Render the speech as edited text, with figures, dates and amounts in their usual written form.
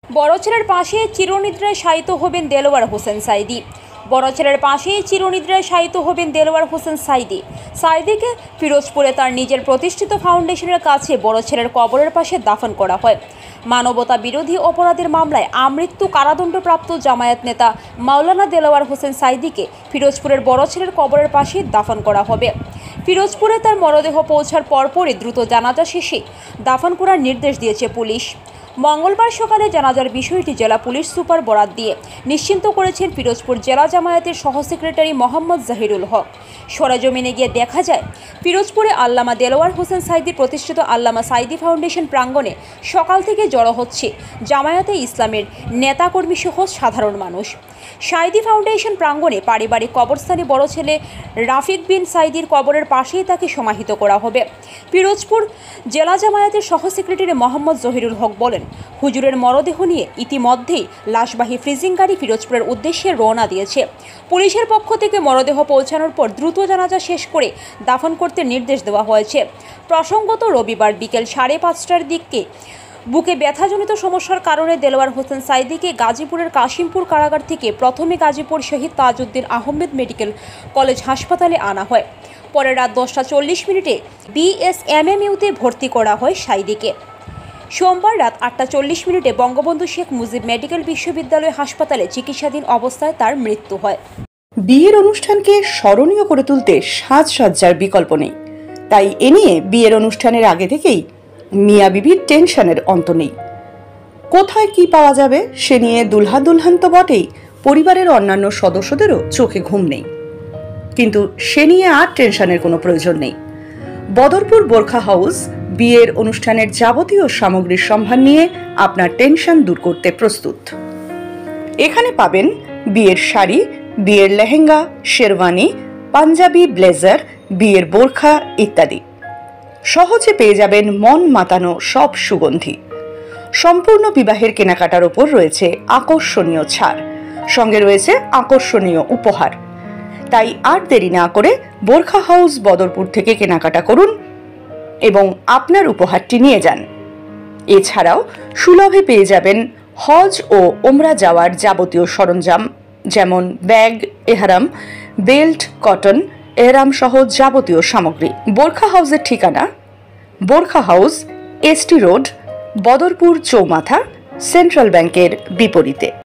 বড়ছেলের পাশে চিরনিদ্রায় শায়িত হবেন দেলোয়ার হোসেন সাঈদী। বড়ছেলের পাশে চিরনিদ্রায় শায়িত হবেন দেলোয়ার হোসেন সাঈদী। সাঈদীকে ফিরোজপুরে তার নিজের প্রতিষ্ঠিত ফাউন্ডেশনের কাছে বড়ছেলের কবরের পাশে দাফন করা হয়। মানবতা বিরোধী অপরাধের মামলায় আমৃত্যু কারাদণ্ডপ্রাপ্ত জামায়াত নেতা মাওলানা দেলোয়ার হোসেন সাঈদীকে ফিরোজপুরের বড়ছেলের কবরের পাশে দাফন করা হবে। ফিরোজপুরে তার মরদেহ পৌঁছার পরপরই দ্রুত জানাজা শেষে দাফন করার নির্দেশ দিয়েছে পুলিশ। মঙ্গলবার সকালে জানাজার বিষয়টি জেলা পুলিশ সুপার বরাত দিয়ে নিশ্চিন্ত করেছেন ফিরোজপুর জেলা জামায়াতের সহ সেক্রেটারি মোহাম্মদ জাহিরুল হক। সরেজমিনে গিয়ে দেখা যায়, ফিরোজপুরে আল্লামা দেলোয়ার হোসেন সাঈদী প্রতিষ্ঠিত আল্লামা সাঈদী ফাউন্ডেশন প্রাঙ্গণে সকাল থেকে জড়ো হচ্ছে জামায়াতে ইসলামের নেতাকর্মী সহ সাধারণ মানুষ। সাঈদী ফাউন্ডেশন প্রাঙ্গণে পারিবারিক কবরস্থানে বড় ছেলে রাফিক বিন সাঈদীর কবরের পাশেই তাকে সমাহিত করা হবে। ফিরোজপুর জেলা জামায়াতের সহ সেক্রেটারি মোহাম্মদ জহিরুল হক বলেন, হুজুরের মরদেহ নিয়ে ইতিমধ্যেই লাশবাহী ফ্রিজিং গাড়ি ফিরোজপুরের উদ্দেশ্যে রওনা দিয়েছে। পুলিশের পক্ষ থেকে মরদেহ পৌঁছানোর পর দ্রুত জানাজা শেষ করে দাফন করতে নির্দেশ দেওয়া হয়েছে। প্রসঙ্গত রবিবার বিকেল 5:30টার দিকে বুকে ব্যথাজনিত সমস্যার কারণে দেলোয়ার হোসেন সাঈদীকে গাজীপুরের কাশিমপুর কারাগার থেকে প্রথমে গাজীপুর শহীদ তাজউদ্দিন আহমেদ মেডিকেল কলেজ হাসপাতালে আনা হয়। পরে রাত 10:40 বিএসএমএমইউতে ভর্তি করা হয় সাঈদীকে। সোমবার রাত 8:40 বঙ্গবন্ধু শেখ মুজিব মেডিকেল বিশ্ববিদ্যালয় হাসপাতালে চিকিৎসাধীন অবস্থায় তার মৃত্যু হয়। বিয়ের অনুষ্ঠানকে স্মরণীয় করে তুলতে সাজসজ্জার বিকল্প নেই, তাই এ নিয়ে বিয়ের অনুষ্ঠানের আগে থেকেই মিয়া বিবির টেনশনের অন্ত নেই। কোথায় কি পাওয়া যাবে সে নিয়ে দুলহা দুলহান তো বটেই, পরিবারের অন্যান্য সদস্যদেরও চোখে ঘুম নেই। কিন্তু সে নিয়ে আর টেনশনের কোনো প্রয়োজন নেই। বদরপুর বোরখা হাউস বিয়ের অনুষ্ঠানের যাবতীয় সামগ্রীর সম্ভার নিয়ে আপনার টেনশন দূর করতে প্রস্তুত। এখানে পাবেন বিয়ের শাড়ি, বিয়ের লেহেঙ্গা, শেরওয়ানি, পাঞ্জাবি, ব্লেজার, বিয়ের বোরখা ইত্যাদি। সহজে পেয়ে যাবেন মন মাতানো সব সুগন্ধি। সম্পূর্ণ বিবাহের কেনাকাটার ওপর রয়েছে আকর্ষণীয় ছাড়, সঙ্গে রয়েছে আকর্ষণীয় উপহার। তাই আর দেরি না করে বোরখা হাউস বদরপুর থেকে কেনাকাটা করুন এবং আপনার উপহারটি নিয়ে যান। এছাড়াও সুলভে পেয়ে যাবেন হজ ও ওমরা যাওয়ার যাবতীয় সরঞ্জাম, যেমন ব্যাগ, এহরাম, বেল্ট, কটন, এহরাম সহ যাবতীয় সামগ্রী। বোরখা হাউসের ঠিকানা Borkha house, ST road, Badarpur চৌমাথা, সেন্ট্রাল ব্যাংকের বিপরীতে।